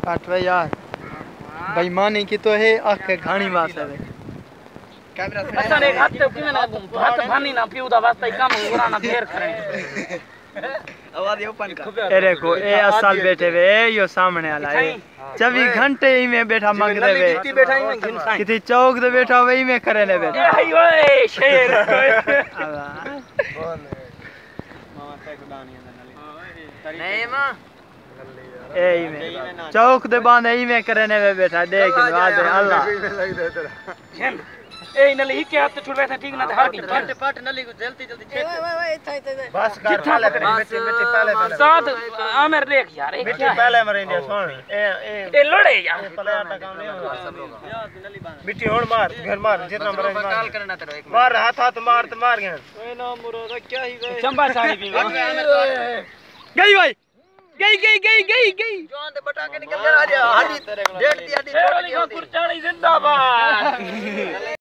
काट वे यार बेईमानी की तो है आंख घाणी वास है कैमरा असन एक हाथ की में ना हाथ भानी ना पिउदा वास्ते काम उड़ाना फेर करे आवाज ये ओपन कर ए देखो ए असल बैठे वे यो सामने वाला है 24 घंटे ही में बैठा मंग रहे वे कितनी बैठा ही में घिनसाई कितनी चौक तो बैठा वही में करे ले बैठा ए ओए शेर मामा टेक डानी नहीं मां ए में चौक दे बांध ई में करे ने वे बैठा देख आज अल्लाह ए नली ही के हाथ छुड़वे था ठीक ना हर की पट नली को जल्दी जल्दी ओए बस कर पहले बेटे पहले साथ आमिर देख यार एक बेटे पहले मरे इंडिया सुन ए लड़े यार पले आटा काम नहीं होगा बेटी होड़ मार घर मार जितना मरे काल करना तेरा एक मार हाथ मार तो मार गए ओए ना मुरोदा क्या ही गए चंबा साड़ी भी गई भाई गई जोन दे बटा के निकल आ जा हड्डी डेढ़ दी हड्डी छोड़ दी जिंदाबाद